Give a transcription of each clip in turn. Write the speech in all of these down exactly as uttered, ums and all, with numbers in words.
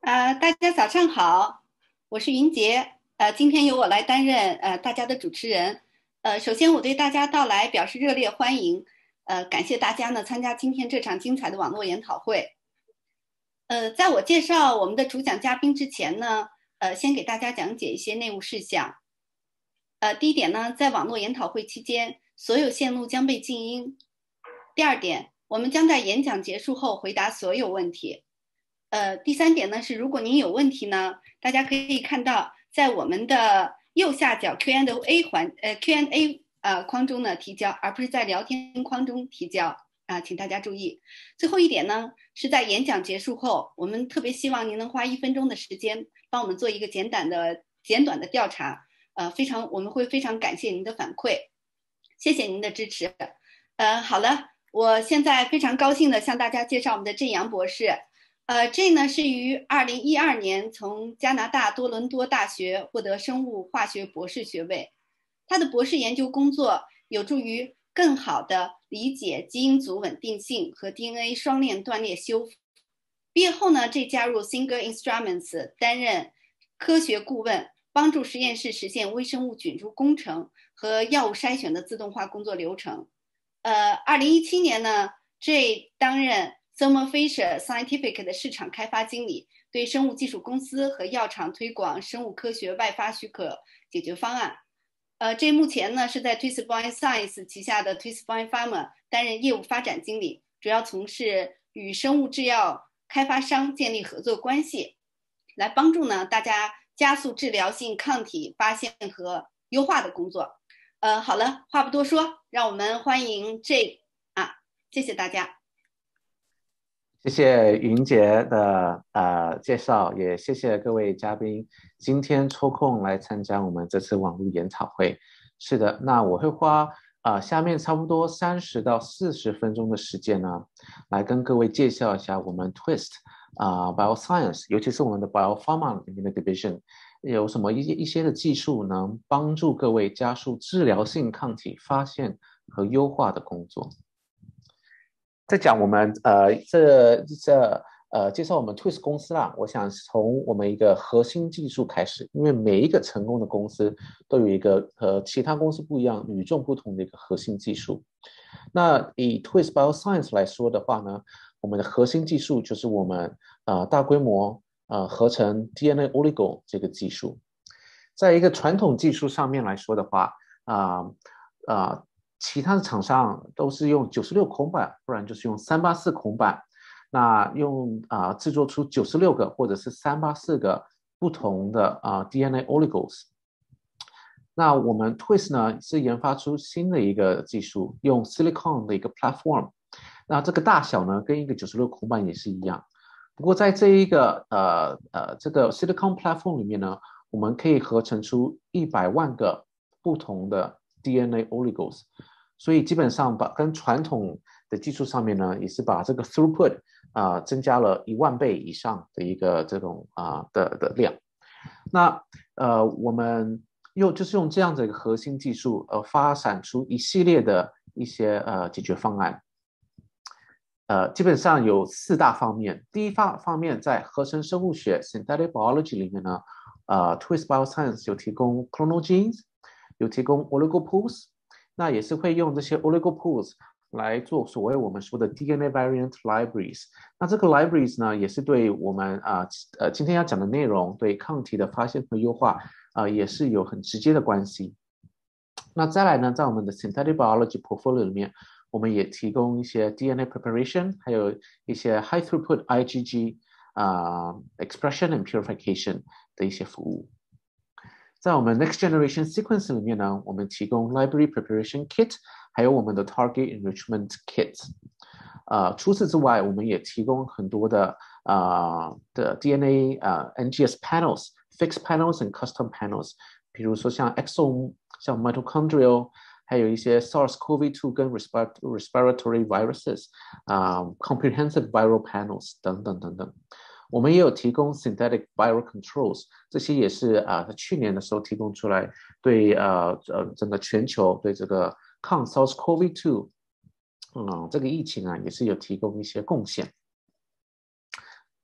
呃，大家早上好，我是云杰。呃，今天由我来担任呃大家的主持人。呃，首先我对大家到来表示热烈欢迎。呃，感谢大家呢参加今天这场精彩的网络研讨会。呃，在我介绍我们的主讲嘉宾之前呢，呃，先给大家讲解一些内务事项。呃，第一点呢，在网络研讨会期间，所有线路将被静音。第二点，我们将在演讲结束后回答所有问题。呃，第三点呢是，如果您有问题呢，大家可以看到在我们的右下角 Q and A 环呃 Q and A 呃框中呢提交，而不是在聊天框中提交啊、呃，请大家注意。最后一点呢是在演讲结束后，我们特别希望您能花一分钟的时间帮我们做一个简短的简短的调查，呃，非常我们会非常感谢您的反馈，谢谢您的支持。呃，好了，我现在非常高兴的向大家介绍我们的郑阳博士。呃，这呢是于二零一二年从加拿大多伦多大学获得生物化学博士学位。他的博士研究工作有助于更好的理解基因组稳定性和 D N A 双链断裂修复。毕业后呢，这加入 Singer Instruments 担任科学顾问，帮助实验室实现微生物菌株工程和药物筛选的自动化工作流程。呃，二零一七年呢，这担任 Thermo Fisher Scientific 的市场开发经理，对生物技术公司和药厂推广生物科学外发许可解决方案。呃，这目前呢是在 Twist Bioscience 旗下的 Twist Biopharma 担任业务发展经理，主要从事与生物制药开发商建立合作关系，来帮助呢大家加速治疗性抗体发现和优化的工作。呃，好了，话不多说，让我们欢迎 J 啊，谢谢大家。 谢谢云杰的呃介绍，也谢谢各位嘉宾今天抽空来参加我们这次网络研讨会。是的，那我会花啊、呃、下面差不多三十到四十分钟的时间呢，来跟各位介绍一下我们 Twist 啊、呃、Bioscience，尤其是我们的 Biopharma 里面的 division 有什么一一些的技术能帮助各位加速治疗性抗体发现和优化的工作。在讲我们呃这这呃介绍我们 Twist 公司啦，我想从我们一个核心技术开始，因为每一个成功的公司都有一个和其他公司不一样、与众不同的一个核心技术。那以 Twist Bioscience 来说的话呢，我们的核心技术就是我们呃大规模呃合成 D N A oligo 这个技术。在一个传统技术上面来说的话，啊、呃、啊。呃其他的厂商都是用九十六孔板，不然就是用三八四孔板，那用啊、呃、制作出九十六个或者是三八四个不同的啊、呃、D N A oligos。那我们 Twist 呢是研发出新的一个技术，用 silicon 的一个 platform。那这个大小呢跟一个九十六孔板也是一样，不过在这一个呃呃这个 silicon platform 里面呢，我们可以合成出一百万个不同的 D N A oligos。所以基本上把跟传统的技术上面呢，也是把这个 throughput 啊、呃、增加了一万倍以上的一个这种啊、呃、的的量。那呃我们又就是用这样的一个核心技术，呃发展出一系列的一些呃解决方案。呃，基本上有四大方面。第一方方面，在合成生物学 （synthetic biology） 里面呢，呃，Twist Bioscience 有提供 clonal genes， 有提供 oligo pools。那也是会用这些 oligo pools 来做所谓我们说的 D N A variant libraries。那这个 libraries 呢，也是对我们啊 呃, 呃今天要讲的内容，对抗体的发现和优化啊、呃、也是有很直接的关系。那再来呢，在我们的 synthetic biology portfolio 里面，我们也提供一些 D N A preparation， 还有一些 high throughput I G G 啊、呃、expression and purification 的一些服务。在我们 Next Generation Sequence 里面呢，我们提供 Library Preparation Kit， 还有我们的 Target Enrichment Kit。呃，除此之外，我们也提供很多的呃的 D N A 呃 N G S panels、fixed panels and custom panels， 比如说像 exome、像 mitochondrial， 还有一些 SARS-C o V 二 跟 respiratory viruses 啊、呃、comprehensive viral panels 等等等等。我们也有提供 synthetic viral controls， 这些也是啊、呃，在去年的时候提供出来，对呃呃整个全球对这个抗 SARS-C o V 二，嗯，这个疫情啊也是有提供一些贡献。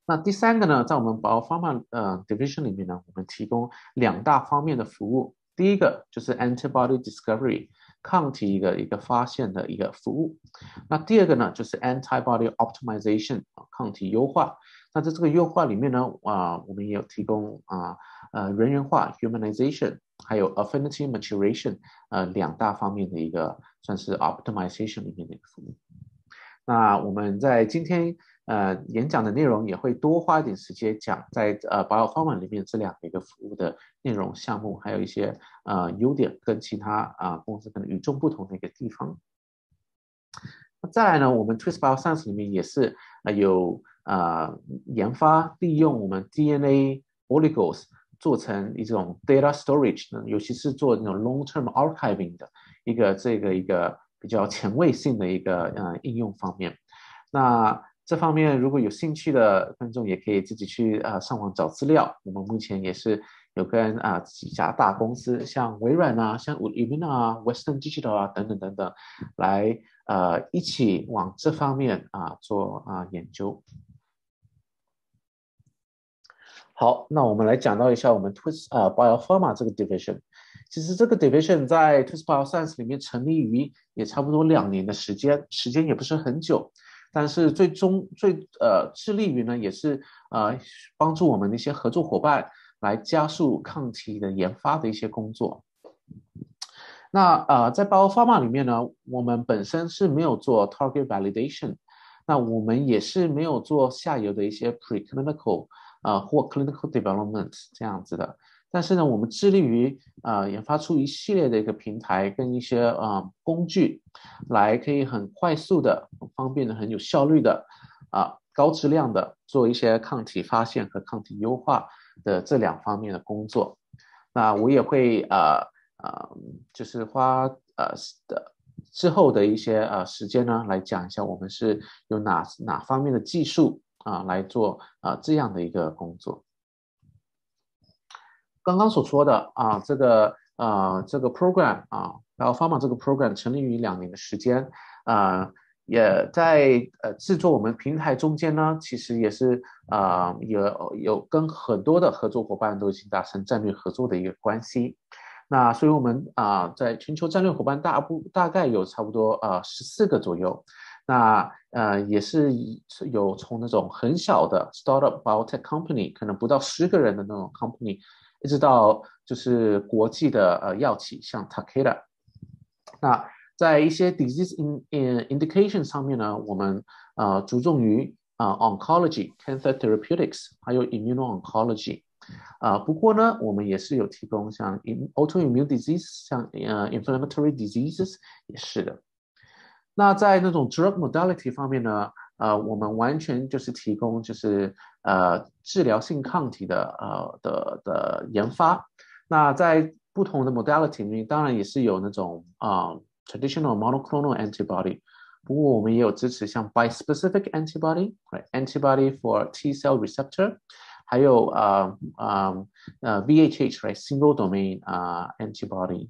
那第三个呢，在我们 Biopharma 呃 division 里面呢，我们提供两大方面的服务。第一个就是 antibody discovery 抗体一个一个发现的一个服务。那第二个呢，就是 antibody optimization 抗体优化。那在这个优化里面呢，啊、呃，我们也有提供啊呃，呃人源化 humanization， 还有 affinity maturation， 呃两大方面的一个算是 optimization 里面的一个服务。那我们在今天呃演讲的内容也会多花一点时间讲在呃 Biopharma 里面这两个一个服务的内容项目，还有一些呃优点跟其他啊、呃、公司可能与众不同的一个地方。再来呢，我们 Twist Bioscience 里面也是呃有呃研发利用我们 D N A oligos 做成一种 data storage 呢，尤其是做那种 long-term archiving 的一个这个一个比较前卫性的一个呃应用方面。那这方面如果有兴趣的观众也可以自己去呃上网找资料。我们目前也是有跟啊、呃、几家大公司，像微软啊、像 Hyperimmune 啊、Western Digital 啊等等等等，来呃一起往这方面啊、呃、做啊、呃、研究。好，那我们来讲到一下我们 Twist 呃 Biopharma 这个 division。其实这个 division 在 Twist Bioscience 里面成立于也差不多两年的时间，时间也不是很久，但是最终最呃致力于呢也是呃帮助我们的一些合作伙伴来加速抗体的研发的一些工作。那呃在 Biopharma 里面呢，我们本身是没有做 target validation， 那我们也是没有做下游的一些 preclinical。呃，或 clinical development 这样子的，但是呢，我们致力于呃研发出一系列的一个平台跟一些呃工具，来可以很快速的、很方便的、很有效率的啊、呃、高质量的做一些抗体发现和抗体优化的这两方面的工作。那我也会呃呃就是花呃的之后的一些呃时间呢，来讲一下我们是有哪哪方面的技术。啊，来做啊这样的一个工作。刚刚所说的啊，这个啊这个 program 啊 ，Biopharma 这个 program 成立于两年的时间，啊，也在呃制作我们平台中间呢，其实也是啊有有跟很多的合作伙伴都已经达成战略合作的一个关系。那所以我们啊在全球战略伙伴大部大概有差不多啊十四个左右。那呃也是有从那种很小的 startup biotech company， 可能不到十个人的那种 company， 一直到就是国际的呃药企，像 Takeda。那在一些 disease in, in indication 上面呢，我们呃着重于啊、呃、oncology、cancer therapeutics， 还有 immuno-oncology。啊、呃，不过呢，我们也是有提供像 autoimmune disease， 像呃 inflammatory diseases 也是的。那在那种 drug modality 方面呢，呃，我们完全就是提供就是呃治疗性抗体的呃的的研发。那在不同的 modality 里面，当然也是有那种啊、呃、traditional monoclonal antibody， 不过我们也有支持像 bispecific antibody，right，antibody for T cell receptor， 还有呃呃呃 V H H，right，single domain 啊、呃、antibodies。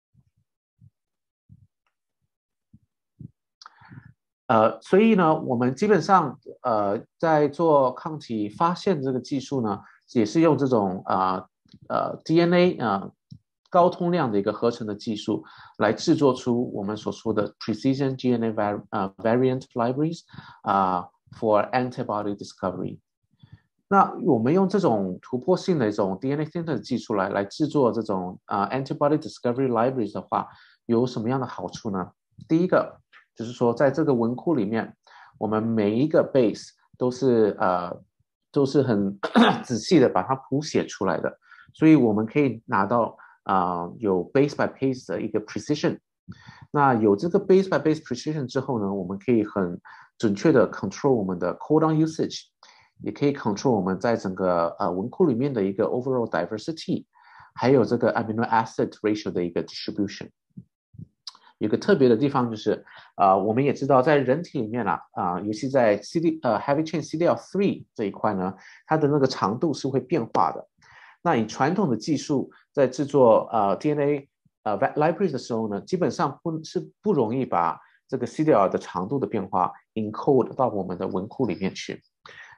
呃，所以呢，我们基本上呃在做抗体发现这个技术呢，也是用这种啊 呃, 呃 D N A 啊、呃、高通量的一个合成的技术来制作出我们所说的 precision D N A var 呃 variant libraries 啊、呃、for antibody discovery。那我们用这种突破性的一种 D N A synthesis 技术来来制作这种啊、呃、antibody discovery libraries 的话，有什么样的好处呢？第一个就是说，在这个文库里面，我们每一个 base 都是呃都是很仔细的把它谱写出来的，所以我们可以拿到啊、呃、有 base by base 的一个 precision。那有这个 base by base precision 之后呢，我们可以很准确的 control 我们的 codon usage， 也可以 control 我们在整个呃文库里面的一个 overall diversity， 还有这个 amino acid ratio 的一个 distribution。有个特别的地方就是，呃，我们也知道在人体里面啊，啊、呃，尤其在 C D 呃 heavy chain C D L 三 这一块呢，它的那个长度是会变化的。那以传统的技术在制作呃 D N A 呃 libraries 的时候呢，基本上不是不容易把这个 C D L 的长度的变化 encode 到我们的文库里面去。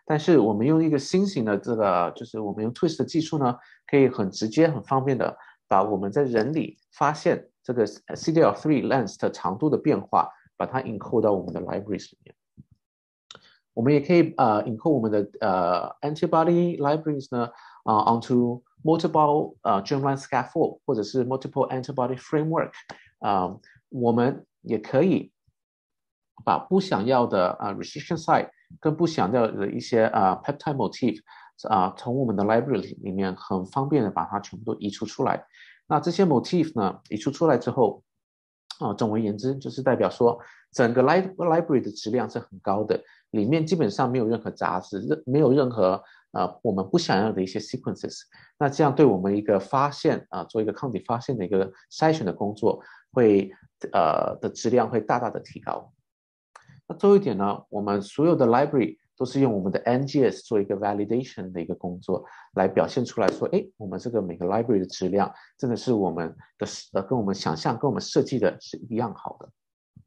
但是我们用一个新型的这个，就是我们用 Twist 的技术呢，可以很直接、很方便的把我们在人里发现这个 C D L 三 length 的长度的变化，把它 encode 到我们的 libraries 里面。我们也可以呃 encode 我们的呃 antibody libraries 呢啊、uh, onto multiple 呃 germline scaffold 或者是 multiple antibody framework 啊、呃，我们也可以把不想要的啊、呃、restriction site 跟不想要的一些啊、呃、peptide motif 啊、呃、从我们的 library 里面很方便的把它全部都移除出来。那这些 motif 呢移除出来之后啊、呃，总而言之就是代表说整个 library 的质量是很高的。里面基本上没有任何杂质，没有任何呃我们不想要的一些 sequences。那这样对我们一个发现啊、呃，做一个抗体发现的一个筛选的工作，会呃的质量会大大的提高。那最后一点呢，我们所有的 library 都是用我们的 N G S 做一个 validation 的一个工作，来表现出来说，哎，我们这个每个 library 的质量真的是我们的呃跟我们想象、跟我们设计的是一样好的。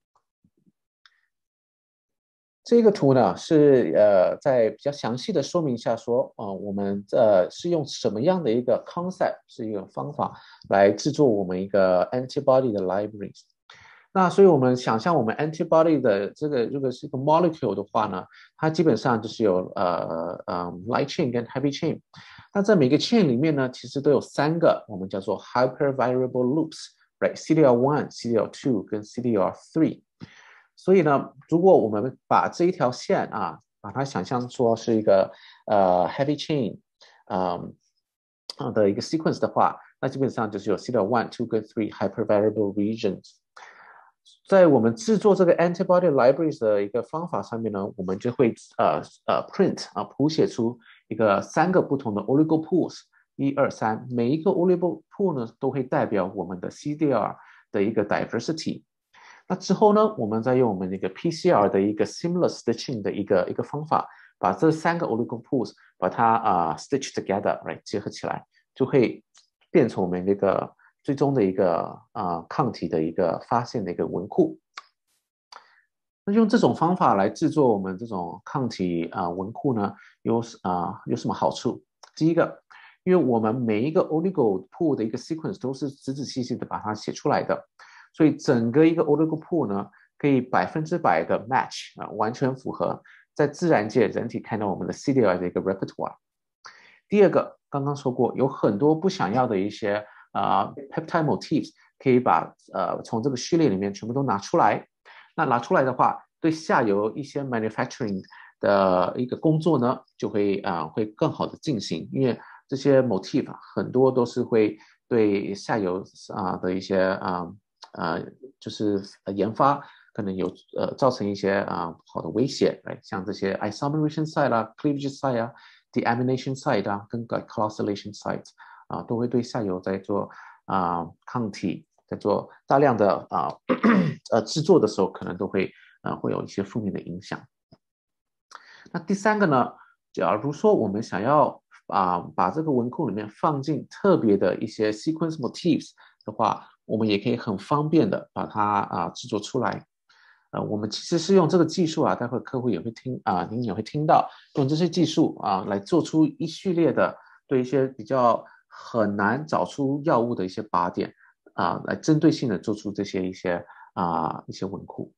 这个图呢是呃在比较详细的说明一下说，呃我们呃是用什么样的一个 concept 是一个方法来制作我们一个 antibody 的 libraries。那所以我们想象我们 antibody 的这个如果是一个 molecule 的话呢，它基本上就是有呃呃 light chain 跟 heavy chain。那在每个 chain 里面呢，其实都有三个我们叫做 hypervariable loops，right？C D L 一、C D L 二跟 C D L 三。所以呢，如果我们把这一条线啊，把它想象说是一个呃 heavy chain， 嗯、呃、的一个 sequence 的话，那基本上就是有 C D L 一、二跟三 hypervariable regions。在我们制作这个 antibody libraries 的一个方法上面呢，我们就会呃呃 print 啊谱写出一个三个不同的 oligo pools， 一二三，每一个 oligo pool 呢都会代表我们的 C D R 的一个 diversity。那之后呢，我们再用我们那个 P C R 的一个 seamless stitching 的一个一个方法，把这三个 oligo pools 把它啊、uh, stitch together，right 结合起来，就会变成我们那个最终的一个啊、呃、抗体的一个发现的一个文库。那用这种方法来制作我们这种抗体啊、呃、文库呢，有啊、呃、有什么好处？第一个，因为我们每一个 oligo pool 的一个 sequence 都是仔仔细细的把它写出来的。所以整个一个 oligo pool 呢，可以百分之百的 match 啊，完全符合在自然界人体看到我们的 C D R 的一个 repertoire。第二个，刚刚说过，有很多不想要的一些啊、呃、peptide motifs， 可以把呃从这个序列里面全部都拿出来。那拿出来的话，对下游一些 manufacturing 的一个工作呢，就会啊、呃、会更好的进行，因为这些 motif 很多都是会对下游啊、呃、的一些啊。呃呃，就是研发可能有呃造成一些啊、呃、好的威胁，来像这些 isomerization site 啦、cleavage site 啊、deamination site 啊跟 glycosylation site 啊，都会对下游在做啊、呃、抗体，在做大量的啊 呃, 呃制作的时候，可能都会呃会有一些负面的影响。那第三个呢，假如说我们想要啊、呃、把这个文库里面放进特别的一些 sequence motifs 的话，我们也可以很方便的把它啊、呃、制作出来。呃，我们其实是用这个技术啊，待会客户也会听啊、呃，您也会听到，用这些技术啊、呃、来做出一系列的对一些比较很难找出药物的一些靶点啊、呃，来针对性的做出这些一些啊、呃、一些文库。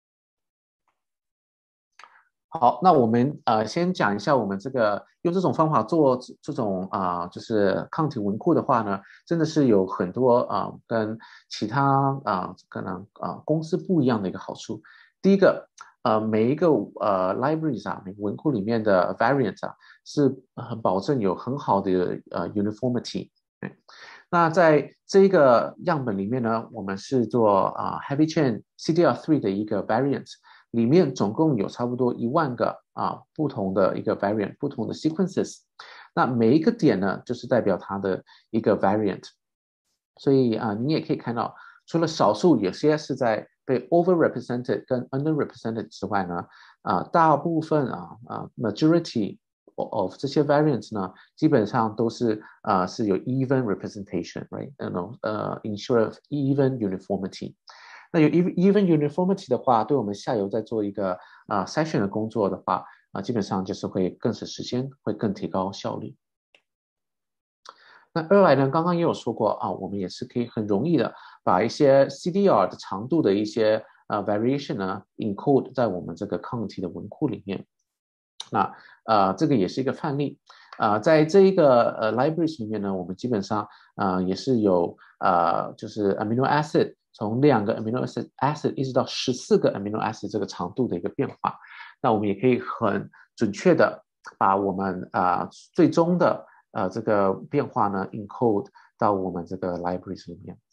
好，那我们呃先讲一下我们这个用这种方法做这种啊、呃、就是抗体文库的话呢，真的是有很多啊、呃、跟其他啊、呃、可能啊、呃、公司不一样的一个好处。第一个，呃每一个呃 libraries 啊，每个文库里面的 variant 啊是很保证有很好的呃 uniformity。那在这一个样本里面呢，我们是做啊、呃、heavy chain C D L 三 的一个 variant。里面总共有差不多一万个啊不同的一个 variant， 不同的 sequences。那每一个点呢，就是代表它的一个 variant。所以啊，你也可以看到，除了少数有些是在被 overrepresented 跟 underrepresented 之外呢，啊，大部分啊啊 majority of 这些 variants 呢，基本上都是啊是有 even representation，right？ 呃呃 ensure even uniformity。那有 even uniformity 的话，对我们下游在做一个啊、呃、筛选的工作的话啊，基本上就是会更省时间，会更提高效率。那二来呢，刚刚也有说过啊，我们也是可以很容易的把一些 C D R 的长度的一些呃 variation 呢 encode 在我们这个抗体的文库里面。那呃，这个也是一个范例。啊、呃，在这一个呃 libraries 里面呢，我们基本上呃也是有呃就是 amino acid 从两个 amino acid acid 一直到十四个 amino acid 这个长度的一个变化。那我们也可以很准确的把我们啊、呃、最终的呃这个变化呢 encode 到我们这个 libraries 里面。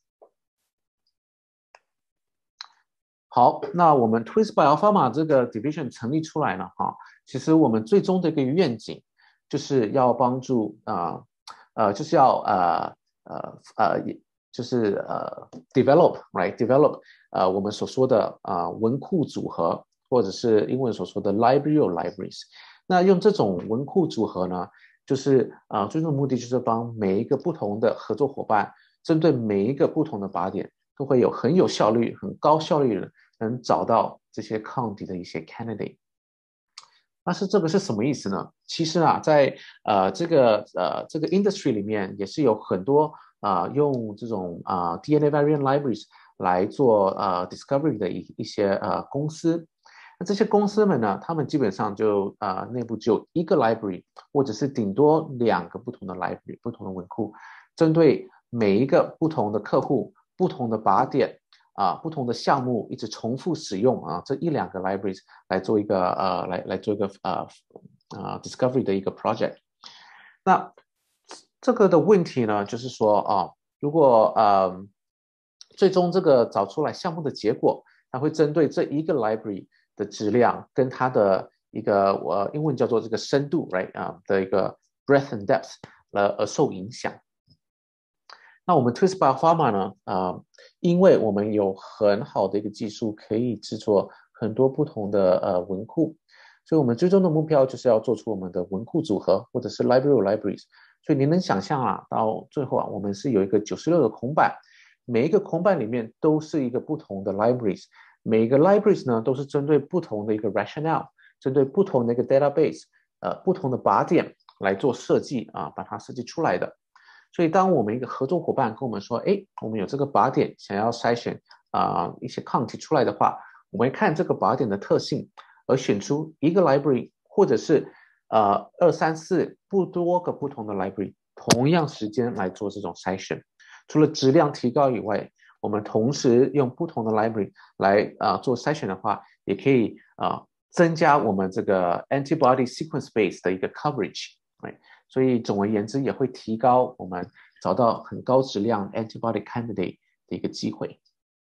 好，那我们 Twist Biopharma 这个 division 成立出来了哈，其实我们最终的一个愿景就是要帮助啊 呃, 呃就是要呃呃呃就是呃 develop right develop 呃我们所说的啊、呃、文库组合，或者是英文所说的 library of libraries。那用这种文库组合呢，就是啊、呃、最终的目的就是帮每一个不同的合作伙伴，针对每一个不同的靶点，都会有很有效率、很高效率的能找到这些抗体的一些 candidate。但是这个是什么意思呢？其实啊，在呃这个呃这个 industry 里面也是有很多啊、呃、用这种啊、呃、D N A variant libraries 来做呃 discovery 的一一些呃公司。那这些公司们呢，他们基本上就啊、呃、内部只有一个 library， 或者是顶多两个不同的 library， 不同的文库，针对每一个不同的客户、不同的靶点。啊，不同的项目一直重复使用啊，这一两个 libraries 来做一个呃，来来做一个呃呃 discovery 的一个 project。那这个的问题呢，就是说啊，如果呃最终这个找出来项目的结果，它会针对这一个 library 的质量跟它的一个呃英文叫做这个深度 right 啊的一个 breadth and depth 而而受影响。那我们 Twist Biopharma 呢，呃，因为我们有很好的一个技术，可以制作很多不同的呃文库，所以我们最终的目标就是要做出我们的文库组合，或者是 library libraries。所以您能想象啊，到最后啊，我们是有一个九十六个孔板，每一个孔板里面都是一个不同的 libraries， 每一个 libraries 呢都是针对不同的一个 rationale， 针对不同的一个 database， 呃，不同的靶点来做设计啊，把它设计出来的。所以当我们一个合作伙伴跟我们说，哎，我们有这个靶点想要筛选啊、呃、一些抗体出来的话，我们会看这个靶点的特性，而选出一个 library 或者是呃二三四不多个不同的 library， 同样时间来做这种筛选。除了质量提高以外，我们同时用不同的 library 来啊、呃、做筛选的话，也可以啊、呃、增加我们这个 antibody sequence base 的一个 coverage。所以总而言之，也会提高我们找到很高质量 antibody candidate 的一个机会。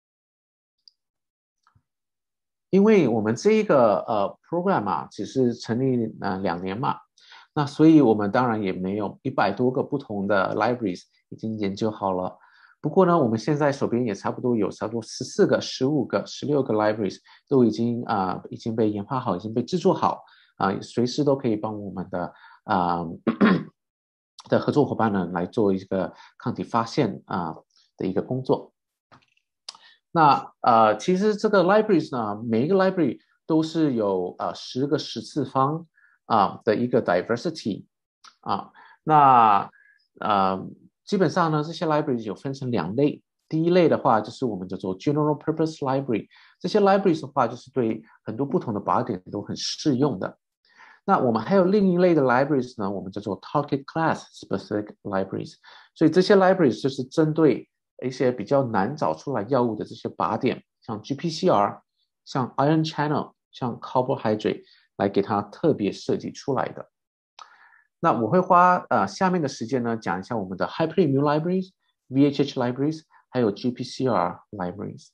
因为我们这一个呃 program 啊，只是成立呃两年嘛，那所以我们当然也没有一百多个不同的 libraries 已经研究好了。不过呢，我们现在手边也差不多有差不多十四个、十五个、十六个 libraries 都已经啊、呃、已经被研发好，已经被制作好啊、呃，随时都可以帮我们的啊、呃、的合作伙伴呢来做一个抗体发现啊、呃、的一个工作。那呃，其实这个 libraries 呢，每一个 library 都是有呃十个十次方啊、呃、的一个 diversity 啊。那呃，基本上呢，这些 libraries 有分成两类。第一类的话，就是我们叫做 general purpose library， 这些 libraries 的话，就是对很多不同的靶点都很适用的。那我们还有另一类的 libraries 呢，我们叫做 target class specific libraries。所以这些 libraries 就是针对一些比较难找出来药物的这些靶点，像 G P C R、像 ion channel、像 carbohydrate 来给它特别设计出来的。那我会花呃下面的时间呢讲一下我们的 Hyperimmune Libraries、V H H Libraries 还有 G P C R Libraries。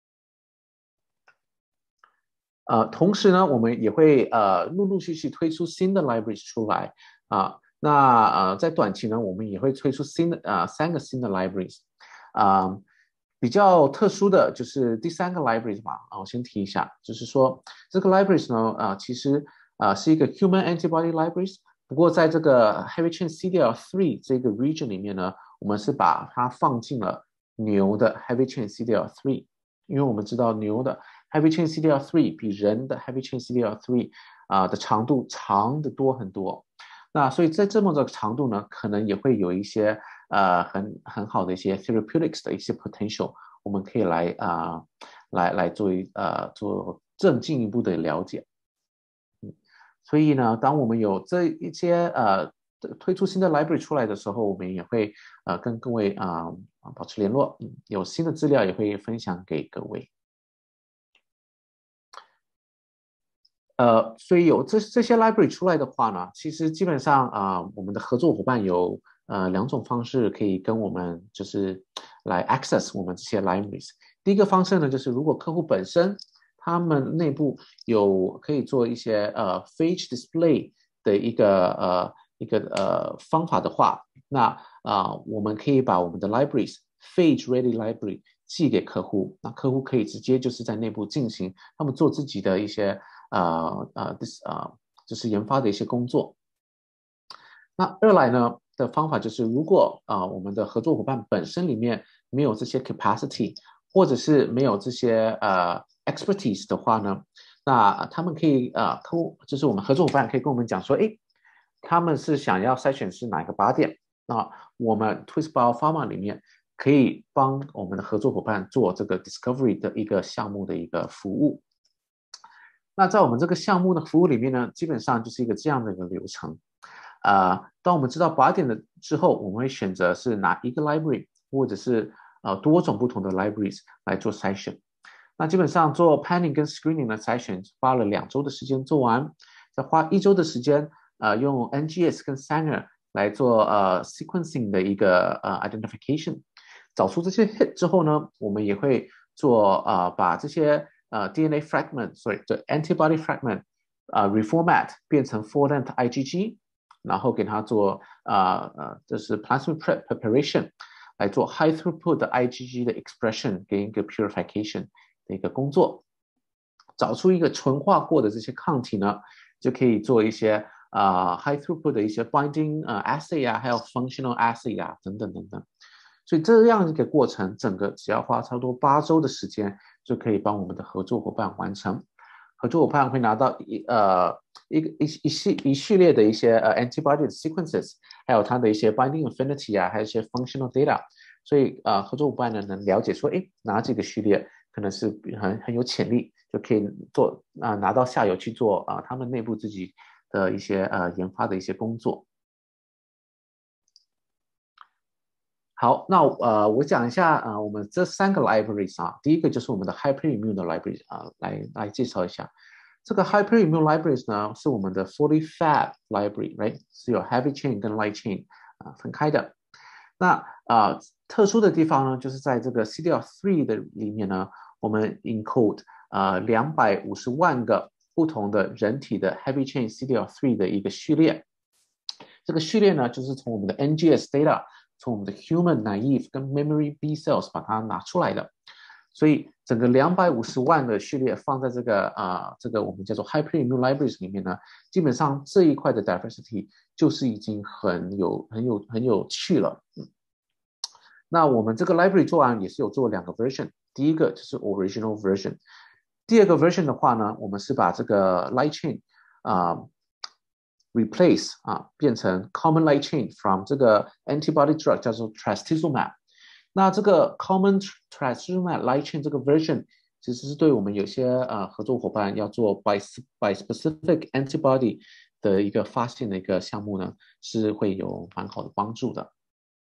呃，同时呢，我们也会呃陆陆续续推出新的 libraries 出来啊。那呃，在短期呢，我们也会推出新的呃三个新的 libraries。啊，比较特殊的就是第三个 libraries 嘛，啊，我先提一下，就是说这个 libraries 呢，啊，其实啊是一个 human antibody libraries， 不过在这个 heavy chain C D R 三 这个 region 里面呢，我们是把它放进了牛的 heavy chain C D R 三，因为我们知道牛的 heavy chain C D R 三 比人的 heavy chain C D R 三啊、呃、的长度长得多很多。那所以在这么的长度呢，可能也会有一些呃很很好的一些 therapeutics 的一些 potential，我们可以来啊、呃、来来做一呃做更进一步的了解。所以呢，当我们有这一些呃推出新的 library 出来的时候，我们也会呃跟各位啊、呃、保持联络，嗯，有新的资料也会分享给各位。呃，所以有这这些 library 出来的话呢，其实基本上啊、呃，我们的合作伙伴有呃两种方式可以跟我们就是来 access 我们这些 libraries。第一个方式呢，就是如果客户本身他们内部有可以做一些呃 phage display 的一个呃一个呃方法的话，那啊、呃、我们可以把我们的 libraries phage ready library 寄给客户，那客户可以直接就是在内部进行他们做自己的一些呃呃呃就是研发的一些工作。那二来呢的方法就是，如果啊、呃、我们的合作伙伴本身里面没有这些 capacity，或者是没有这些呃 expertise 的话呢，那他们可以呃客户就是我们合作伙伴可以跟我们讲说，诶，他们是想要筛选是哪一个靶点，那我们 Twist Biopharma 里面可以帮我们的合作伙伴做这个 discovery 的一个项目的一个服务。那在我们这个项目的服务里面呢，基本上就是一个这样的一个流程。呃，当我们知道靶点的之后，我们会选择是哪一个 library，或者是呃多种不同的 libraries 来做筛选。那基本上做 panning 跟 screening 的筛选花了两周的时间做完，再花一周的时间，呃，用 N G S 跟 Sanger 来做呃 sequencing 的一个呃 identification，找出这些 hit 之后呢，我们也会做呃把这些呃 D N A fragment，sorry， 这 antibody fragment 啊、呃、reformat 变成 full length I G G， 然后给它做呃呃这是 plasmid prep preparation 来做 high throughput 的 I G G 的 expression 跟一个 purification 的一个工作，找出一个纯化过的这些抗体呢，就可以做一些啊、呃、high throughput 的一些 binding 呃 assay 啊，还有 functional assay 啊等等等等。所以这样一个过程，整个只要花差不多八周的时间，就可以帮我们的合作伙伴完成。合作伙伴会拿到一呃一个一一系一系列的一些呃 antibody 的 sequences， 还有它的一些 binding affinity 啊，还有一些 functional data。所以呃合作伙伴呢能了解说，哎，哪几个序列可能是很很有潜力，就可以做啊、呃、拿到下游去做啊、呃、他们内部自己的一些呃研发的一些工作。好，那呃，我讲一下啊、呃，我们这三个 libraries 啊，第一个就是我们的 Hyperimmune 的 libraries 啊，来来介绍一下。这个 Hyperimmune libraries 呢，是我们的 forty Fab library，right， 是有 heavy chain 跟 light chain 啊分开的。那啊、呃，特殊的地方呢，就是在这个 C D L three 的里面呢，我们 encode 啊两百五十万个不同的人体的 heavy chain C D L three 的一个序列。这个序列呢，就是从我们的 N G S data， 从我们的 human naive 跟 memory B cells 把它拿出来的。所以整个两百五十万的序列放在这个啊、呃、这个我们叫做 Hyperimmune Libraries 里面呢，基本上这一块的 diversity 就是已经很有很有很有趣了。嗯，那我们这个 library 做完也是有做两个 version， 第一个就是 original version， 第二个 version 的话呢，我们是把这个 light chain 啊、呃replace 啊，变成 common light chain from 这个 antibody drug 叫做 trastuzumab。那这个 common trastuzumab light chain 这个 version 其实是对我们有些呃合作伙伴要做 by by specific antibody 的一个发现的一个项目呢，是会有蛮好的帮助的。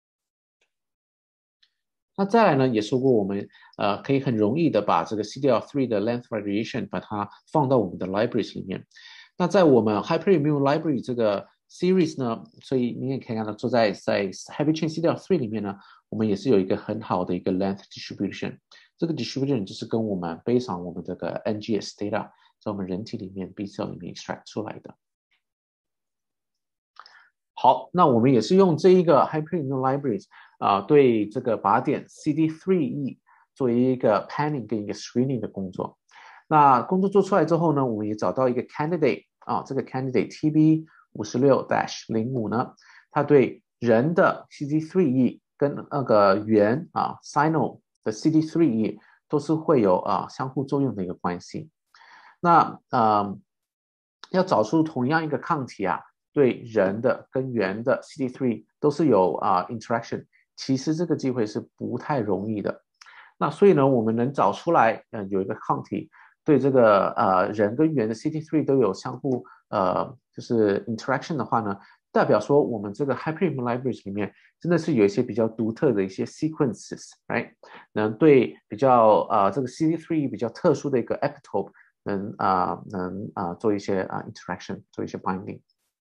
那再来呢，也说过我们呃可以很容易的把这个 C D L three 的 length variation 把它放到我们的 libraries 里面。那在我们 Hyperimmune Library 这个 series 呢，所以你也可以看到，坐在在 Heavy Chain C D L three 里面呢，我们也是有一个很好的一个 length distribution。这个 distribution 就是跟我们 based on 我们这个 N G S data 在我们人体里面 B cell 里面 extract 出来的。好，那我们也是用这一个 Hyperimmune Libraries 啊、呃，对这个靶点 C D three E 做一个 panning 跟一个 screening 的工作。那工作做出来之后呢，我们也找到一个 candidate 啊，这个 candidate T B 五六 零五呢，它对人的 C D three E 跟那个原啊 Sino 的 C D three E 都是会有啊相互作用的一个关系。那呃要找出同样一个抗体啊，对人的跟猿的 C D 三 都是有啊、uh, interaction， 其实这个机会是不太容易的。那所以呢，我们能找出来，呃，有一个抗体对这个呃人跟猿的 C D 三 都有相互呃就是 interaction 的话呢，代表说我们这个 Hyperimmune Library 里面真的是有一些比较独特的一些 sequences，right？ 能对比较呃这个 C D 三 比较特殊的一个 epitope 能啊、呃、能啊、呃、做一些啊、呃、interaction， 做一些 binding。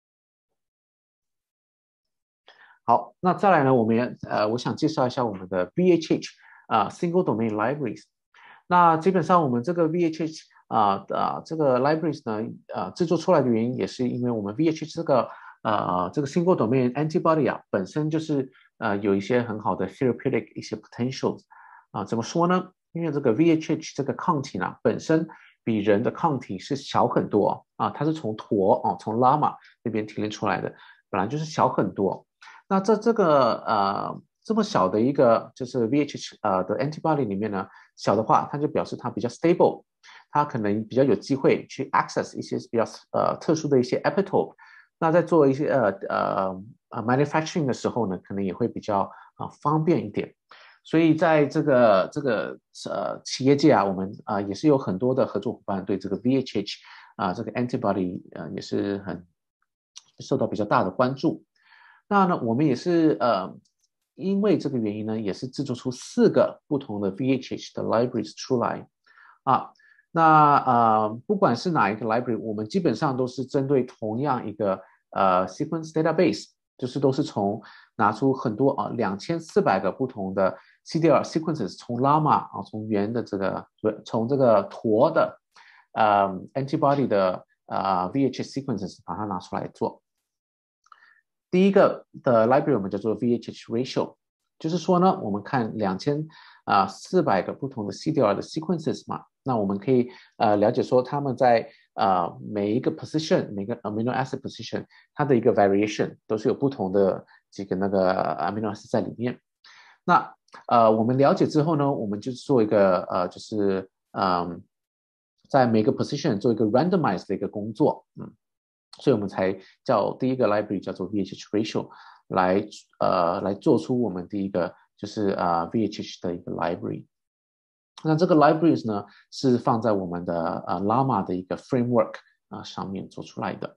好，那再来呢，我们也呃我想介绍一下我们的 V H H 啊、呃、single domain libraries。那基本上我们这个 V H H 啊、呃、啊、呃、这个 libraries 呢，呃制作出来的原因也是因为我们 V H H 这个呃这个 single domain antibody 啊本身就是呃有一些很好的 therapeutic 一些 potentials 啊、呃、怎么说呢？因为这个 V H H 这个抗体呢本身比人的抗体是小很多啊，它是从驼啊从 llama 那边提炼出来的，本来就是小很多。那在这个呃这么小的一个就是 V H H 呃的 antibody 里面呢，小的话，它就表示它比较 stable， 它可能比较有机会去 access 一些比较呃特殊的一些 epitope。那在做一些呃呃呃 manufacturing 的时候呢，可能也会比较啊、呃、方便一点。所以在这个这个呃企业界啊，我们啊、呃、也是有很多的合作伙伴对这个 V H H 啊、呃、这个 antibody 呃也是很受到比较大的关注。那呢，我们也是呃，因为这个原因呢，也是制作出四个不同的 V H H 的 libraries 出来啊。那呃，不管是哪一个 library，我们基本上都是针对同样一个呃 sequence database，就是都是从拿出很多啊两千四百个不同的 C D R sequences，从 llama 啊，从猿的这个从这个驼的呃 antibody 的呃 V H H sequences 把它拿出来做。第一个的 library 我们叫做 V H H ratio， 就是说呢，我们看两千啊四百个不同的 C D R 的 sequences 嘛，那我们可以呃了解说他们在呃每一个 position， 每个 amino acid position 它的一个 variation 都是有不同的几个那个 amino acid 在里面。那呃我们了解之后呢，我们就做一个呃就是嗯、呃、在每个 position 做一个 randomized 的一个工作，嗯。所以我们才叫第一个 library 叫做 V H H ratio 来呃来做出我们第一个就是啊、呃、V H H 的一个 library。那这个 libraries 呢是放在我们的呃 llama 的一个 framework 啊、呃、上面做出来的。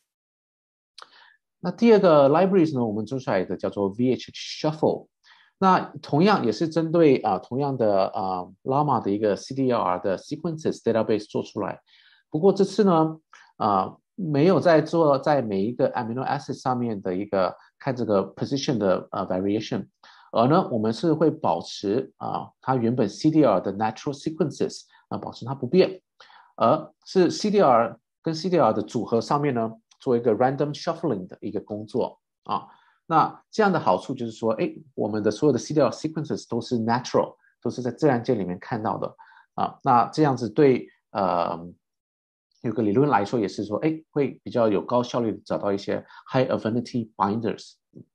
那第二个 libraries 呢，我们做出来的叫做 V H H shuffle。那同样也是针对啊、呃、同样的啊、呃、llama 的一个 C D R 的 sequences database 做出来。不过这次呢啊、呃没有在做在每一个 amino acid 上面的一个看这个 position 的呃 variation， 而呢我们是会保持啊它原本 C D R 的 natural sequences 啊保持它不变，而是 C D R 跟 C D R 的组合上面呢做一个 random shuffling 的一个工作啊。那这样的好处就是说，哎，我们的所有的 C D R sequences 都是 natural， 都是在自然界里面看到的啊。那这样子对呃。有个理论来说也是说，哎，会比较有高效率的找到一些 high affinity binders。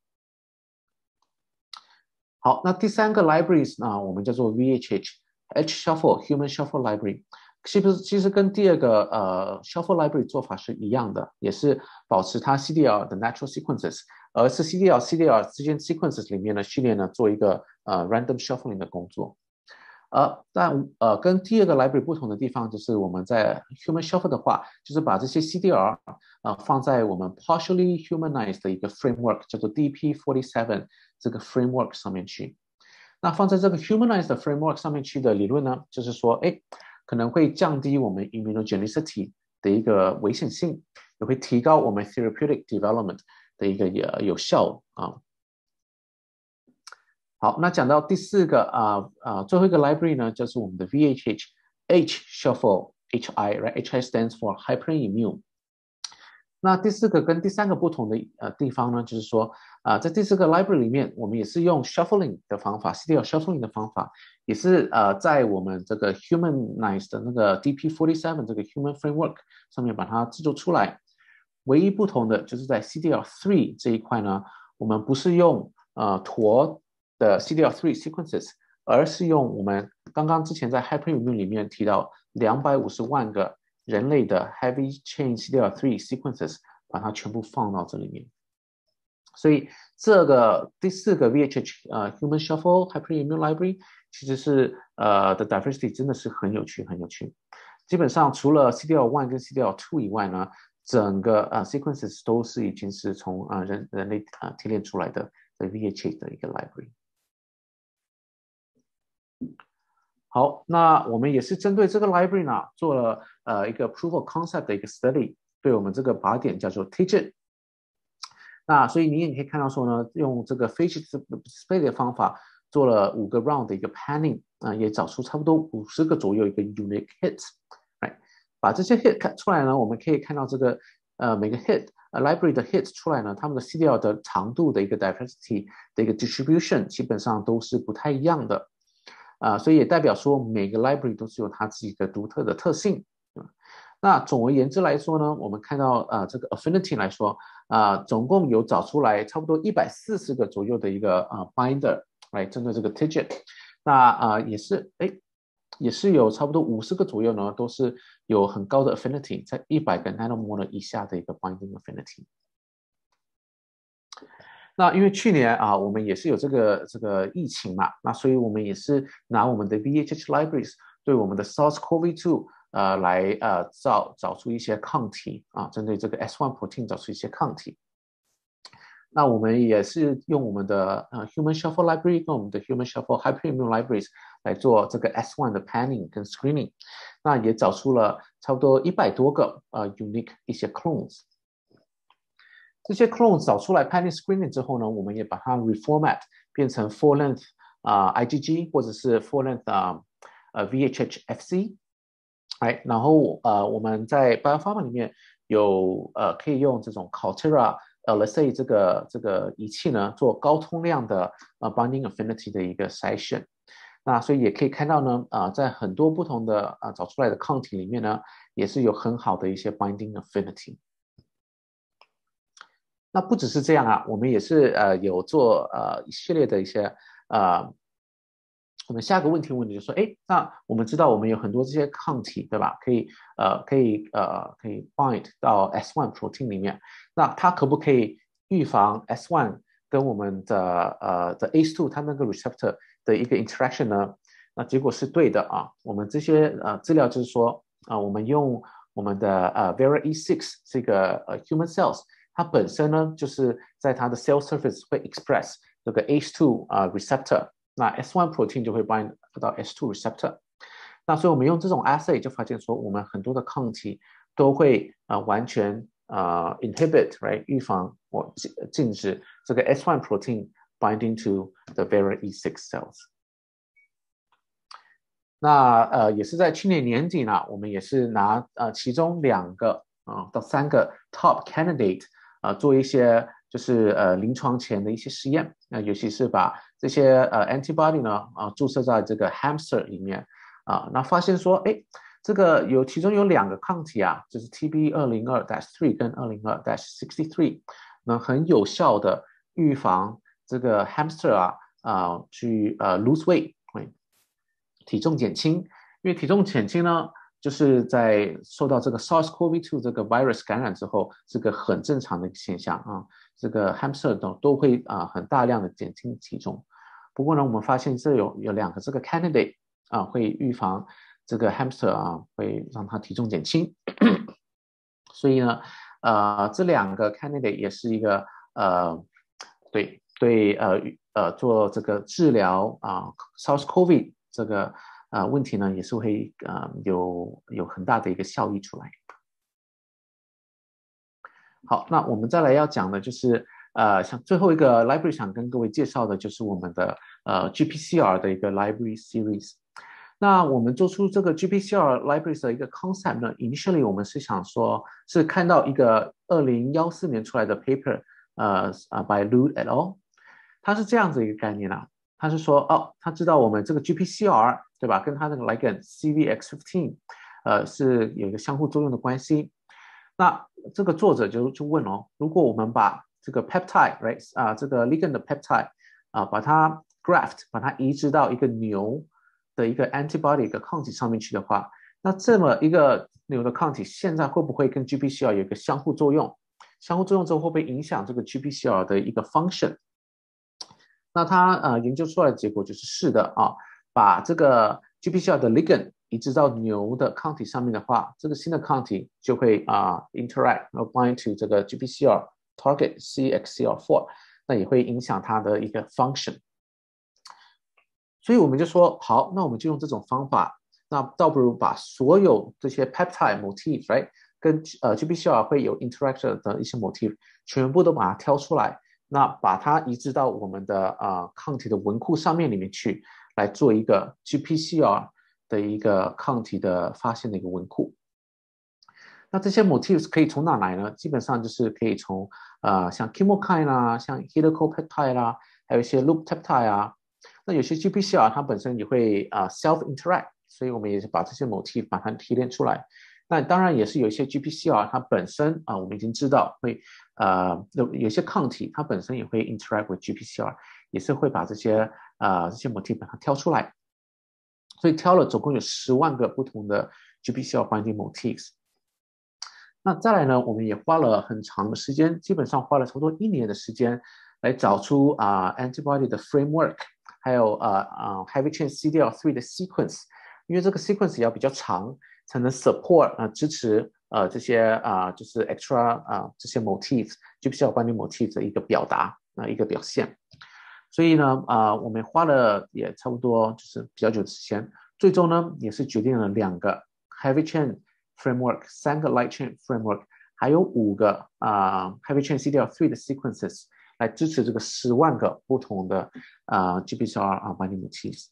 好，那第三个 libraries 呢，我们叫做 V H H H shuffle human shuffle library， 其实其实跟第二个呃 shuffle library 做法是一样的，也是保持它 C D R 的 natural sequences， 而是 C D R C D R 之间 sequences 里面的序列呢做一个呃 random shuffling 的工作。呃，但呃，跟第二个 library 不同的地方就是我们在 human shuffle 的话，就是把这些 C D R 呃放在我们 partially humanized 的一个 framework， 叫做 D P 四十七 这个 framework 上面去。那放在这个 humanized 的 framework 上面去的理论呢，就是说，哎，可能会降低我们 immunogenicity 的一个危险性，也会提高我们 therapeutic development 的一个有有效啊。好，那讲到第四个啊啊、呃、最后一个 library 呢，就是我们的 V H H H shuffle H I，right？H I stands for Hyperimmune。那第四个跟第三个不同的呃地方呢，就是说啊、呃，在第四个 library 里面，我们也是用 shuffling 的方法 ，C D R shuffling 的方法，也是呃在我们这个 humanized 的那个 D P 四十七 这个 human framework 上面把它制作出来。唯一不同的就是在 C D R 三 这一块呢，我们不是用呃驼的 C D R 三 sequences， 而是用我们刚刚之前在 Hyperimmune 里面提到两百五十万个人类的 heavy chain C D L three sequences， 把它全部放到这里面。所以这个第四个 V H H 呃 Human Shuffle Hyperimmune Library 其实是呃的 diversity 真的是很有趣很有趣。基本上除了 C D L one 跟 C D L two 以外呢，整个呃 sequences 都是已经是从呃人人类呃提炼出来的的 V H H 的一个 library。好，那我们也是针对这个 library 呢做了呃一个 proof of concept 的一个 study， 对我们这个靶点叫做 T I G I T。那所以你也可以看到说呢，用这个 phage display 的方法做了五个 round 的一个 panning， 啊、呃，也找出差不多五十个左右一个 unique hit，right？ 把这些 hit 看出来呢，我们可以看到这个呃每个 hit 呃 library 的 hit 出来呢，它们的 C D L 的长度的一个 diversity 的一个 distribution 基本上都是不太一样的，啊、呃，所以也代表说每个 library 都是有它自己的独特的特性。那总而言之来说呢，我们看到呃这个 affinity 来说啊、呃，总共有找出来差不多一百四十个左右的一个呃 binder 来针对这个 T I G I T。 那啊、呃、也是哎也是有差不多五十个左右呢，都是有很高的 affinity， 在一百个 nanomolar 以下的一个 binding affinity。那因为去年啊，我们也是有这个这个疫情嘛，那所以我们也是拿我们的 V H H libraries 对我们的 SARS-C o V two呃，来呃找找出一些抗体啊，针对这个 S one protein 找出一些抗体。那我们也是用我们的呃 Human Shuffle Library 跟我们的 Human Shuffle Hyperimmune Libraries 来做这个 S one 的 panning 跟 screening， 那也找出了差不多一百多个呃 unique 一些 clones。这些 clones 找出来 panning screening 之后呢，我们也把它 reformat 变成 full length 啊、呃、I G G 或者是 full length 啊、呃、呃 V H H F C。哎，然后呃，我们在 Biopharma 里面有呃可以用这种 Caltera L S A 这个这个仪器呢，做高通量的呃 binding affinity 的一个筛选。那所以也可以看到呢，啊、呃，在很多不同的啊、呃、找出来的抗体里面呢，也是有很好的一些 binding affinity。那不只是这样啊，我们也是呃有做呃一系列的一些呃。我们下个问题问题就是说，哎，那我们知道我们有很多这些抗体，对吧？可以呃可以呃可以 bind 到 S one protein 里面，那它可不可以预防 S one 跟我们的呃的 A C E two 它那个 receptor 的一个 interaction 呢？那结果是对的啊。我们这些呃资料就是说啊、呃，我们用我们的呃 Vera E six 这个呃 human cells， 它本身呢就是在它的 cell surface 会 express 这个 A C E two 啊、呃、receptor。那 S one protein 就会 bind 到 S two receptor， 那所以我们用这种 assay 就发现说，我们很多的抗体都会呃完全呃 inhibit right 预防或禁止这个 S one protein binding to the Vera E six cells。那呃也是在去年年底呢，我们也是拿呃其中两个啊、呃、到三个 top candidate 啊、呃、做一些就是呃临床前的一些实验，那、呃、尤其是把这些呃 antibody 呢啊、呃、注射在这个 hamster 里面啊、呃，那发现说，哎，这个有其中有两个抗体啊，就是 T B 二零二 三 跟 二零二 六三，能很有效的预防这个 hamster 啊啊、呃、去呃 lose weight。体重减轻，因为体重减轻呢，就是在受到这个 SARS-C o V 二 这个 virus 感染之后，是个很正常的一个现象啊。这个 hamster 都都会啊很大量的减轻体重。不过呢，我们发现这有有两个这个 candidate 啊会预防这个 hamster 啊会让它体重减轻。所以呢，呃，这两个 candidate 也是一个呃对对呃呃做这个治疗啊 SARS-C o V 这个呃问题呢，也是会呃有有很大的一个效益出来。好，那我们再来要讲的就是呃，像最后一个 library 想跟各位介绍的就是我们的呃 G P C R 的一个 library series。那我们做出这个 G P C R libraries 的一个 concept 呢 ，initially 我们是想说，是看到一个二零一四年出来的 paper， 呃啊 by Lu et al， 它是这样子一个概念啊。他是说，哦，他知道我们这个 G P C R 对吧，跟他那个 ligand C V X 十五， 呃，是有一个相互作用的关系。那这个作者就就问哦，如果我们把这个 peptide right 啊，这个 ligand 的 peptide 啊，把它 graft 把它移植到一个牛的一个 antibody 一个抗体上面去的话， 那这么一个牛的抗体，现在会不会跟 G P C R 有一个相互作用？相互作用之后会不会影响这个 G P C R 的一个 function？那他呃研究出来的结果就是是的啊，把这个 G P C R 的 ligand 移植到牛的抗体上面的话，这个新的抗体就会啊、呃、interact 和 bind to 这个 G P C R target C X C R 四， 那也会影响它的一个 function。所以我们就说好，那我们就用这种方法，那倒不如把所有这些 peptide motif right 跟呃 G P C R 会有 interaction 的一些 motif 全部都把它挑出来。那把它移植到我们的呃抗体的文库上面里面去，来做一个 G P C R 的一个抗体的发现的一个文库。那这些 motifs 可以从哪来呢？基本上就是可以从呃像 chemokine 啦、像 helicopeptide 啦，还有一些 loop peptide 啊。那有些 G P C R 它本身也会啊、呃、self interact， 所以我们也是把这些 motif 把它提炼出来。那当然也是有一些 G P C R 它本身啊、呃，我们已经知道会呃有有些抗体它本身也会 interact with G P C R， 也是会把这些啊、呃、这些 motif 把它挑出来。所以挑了总共有十万个不同的 G P C R binding motifs。那再来呢，我们也花了很长的时间，基本上花了差不多一年的时间来找出啊、呃、antibody 的 framework， 还有呃呃 heavy chain C D L 三 的 sequence， 因为这个 sequence 也要比较长，才能 support 呃支持呃这些啊、呃、就是 extra 啊、呃、这些 motifs G P C R binding motifs 的一个表达啊、呃、一个表现。所以呢啊、呃、我们花了也差不多就是比较久的时间，最终呢也是决定了两个 heavy chain framework， 三个 light chain framework， 还有五个啊、呃、heavy chain C D L 三 的 sequences 来支持这个十万个不同的啊、呃、G P C R 啊 binding motifs。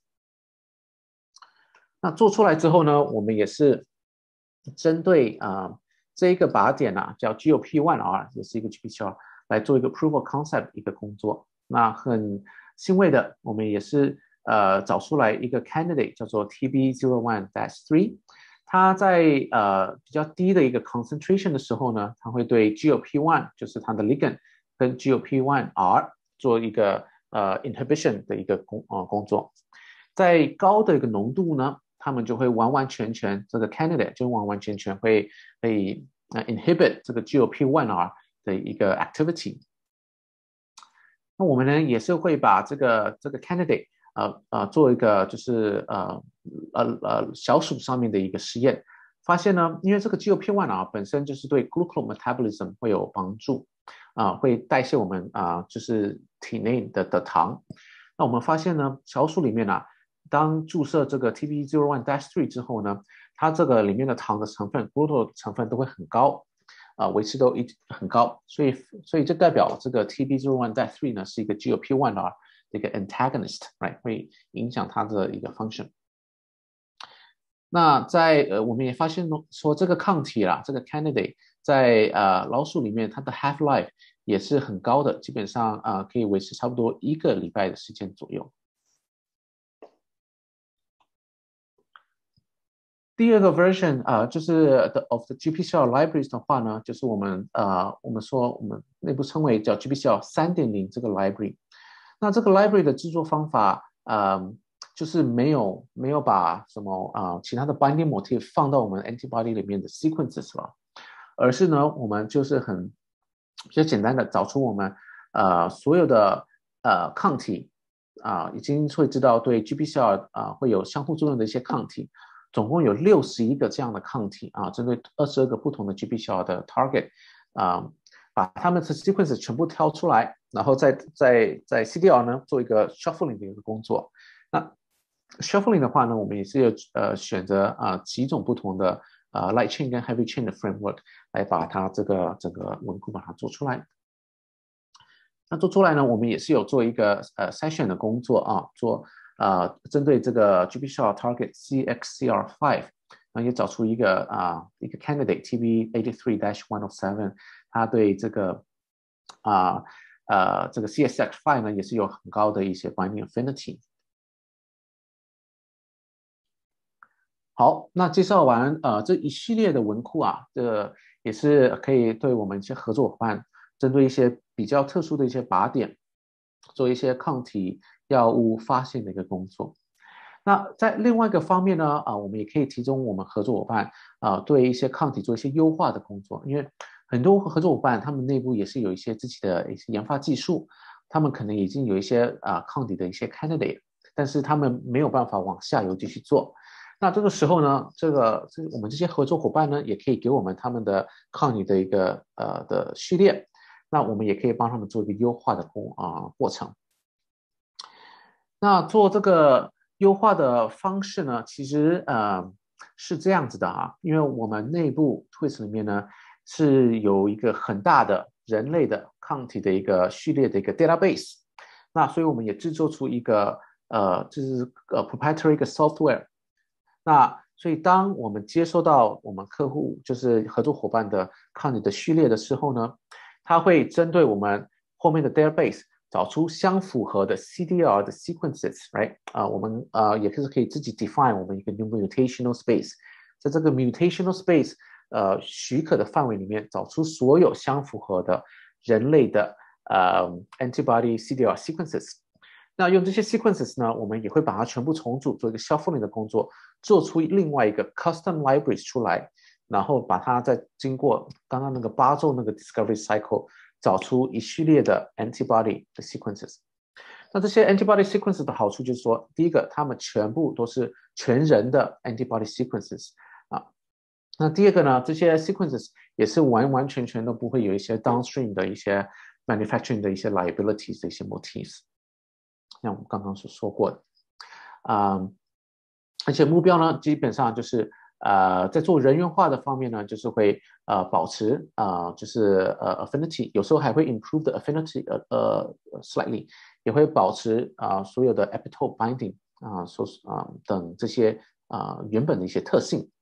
那做出来之后呢，我们也是针对啊、呃、这一个靶点啊，叫 G O P 一 R， 也是一个 G P C R， 来做一个 proof of concept 一个工作。那很欣慰的，我们也是呃找出来一个 candidate 叫做 T B 零一 三， 它在呃比较低的一个 concentration 的时候呢，它会对 G O P 一 就是它的 ligand 跟 G O P 一 R 做一个呃 inhibition 的一个工呃工作。在高的一个浓度呢，他们就会完完全全这个 candidate 就完完全全会被呃 inhibit 这个 G O P 一 R 的一个 activity。那我们呢也是会把这个这个 candidate 呃呃做一个就是呃呃呃小鼠上面的一个实验，发现呢，因为这个 G O P 一 R 本身就是对 glucose metabolism 会有帮助啊、呃，会代谢我们啊、呃、就是体内的的糖。那我们发现呢，小鼠里面啊，当注射这个 T B 零一 三 之后呢，它这个里面的糖的成分 glucose 成分都会很高。啊、呃，维持都一很高，所以所以这代表这个 T B 零一 三 呢是一个 G O P 一 R 的一个 antagonist，right， 会影响它的一个 function。那在呃，我们也发现说这个抗体啦，这个 candidate 在呃老鼠里面它的 half life 也是很高的，基本上啊、呃、可以维持差不多一个礼拜的时间左右。第二个 version 啊、呃，就是 the of the G P C R libraries 的话呢，就是我们呃，我们说我们内部称为叫 G P C R 三点零 这个 library。那这个 library 的制作方法，呃，就是没有没有把什么啊、呃、其他的 binding motif 放到我们 antibody 里面的 sequences 了，而是呢，我们就是很比较简单的找出我们呃所有的呃抗体啊、呃，已经会知道对 G P C R 啊、呃、会有相互作用的一些抗体。总共有六十一个这样的抗体啊，针对二十二个不同的 G P C R 的 target 啊，把它们的 sequence 全部挑出来，然后在在在 C D R 呢做一个 shuffling 的一个工作。那 shuffling 的话呢，我们也是有呃选择啊、呃、几种不同的呃 light chain 跟 heavy chain 的 framework 来把它这个整个文库把它做出来。那做出来呢，我们也是有做一个呃筛选的工作啊，做呃针对这个 G P C R target C X C R 五， 然后也找出一个啊、呃、一个 candidate T B 八十三 dash 一零七，它对这个啊 呃, 呃这个 C S X 五 呢也是有很高的一些 binding affinity。好，那介绍完呃这一系列的文库啊，这也是可以对我们一些合作伙伴针对一些比较特殊的一些靶点，做一些抗体药物发现的一个工作。 那在另外一个方面呢，啊，我们也可以提供我们合作伙伴啊，对一些抗体做一些优化的工作，因为很多合作伙伴他们内部也是有一些自己的一些研发技术，他们可能已经有一些啊抗体的一些 candidate， 但是他们没有办法往下游继续做。那这个时候呢，这个这我们这些合作伙伴呢，也可以给我们他们的抗体的一个呃的序列，那我们也可以帮他们做一个优化的工啊、呃、过程。那做这个优化的方式呢，其实呃是这样子的啊，因为我们内部 Twist 里面呢是有一个很大的人类的抗体的一个序列的一个 database， 那所以我们也制作出一个呃就是呃 proprietary 一个 software。那所以当我们接收到我们客户就是合作伙伴的抗体的序列的时候呢，它会针对我们后面的 database 找出相符合的 C D R 的 sequences，right？ 啊、呃，我们呃也是可以自己 define 我们一个 new mutational space， 在这个 mutational space 呃许可的范围里面找出所有相符合的人类的呃 antibody C D R sequences。那用这些 sequences 呢，我们也会把它全部重组，做一个 shuffling 的工作，做出另外一个 custom libraries 出来，然后把它再经过刚刚那个八周那个 discovery cycle， 找出一系列的 antibody 的 sequences。那这些 antibody sequences 的好处就是说，第一个，它们全部都是全人的 antibody sequences 啊。那第二个呢，这些 sequences 也是完完全全都不会有一些 downstream 的一些 manufacturing 的一些 liabilities 的一些 motifs。像我们刚刚所说过的，啊、呃，而且目标呢，基本上就是呃，在做人源化的方面呢，就是会呃保持啊、呃，就是呃 affinity， 有时候还会 improve the affinity 呃呃 slightly， 也会保持啊、呃、所有的 epitope binding 啊、呃，所啊、呃、等这些啊、呃、原本的一些特性。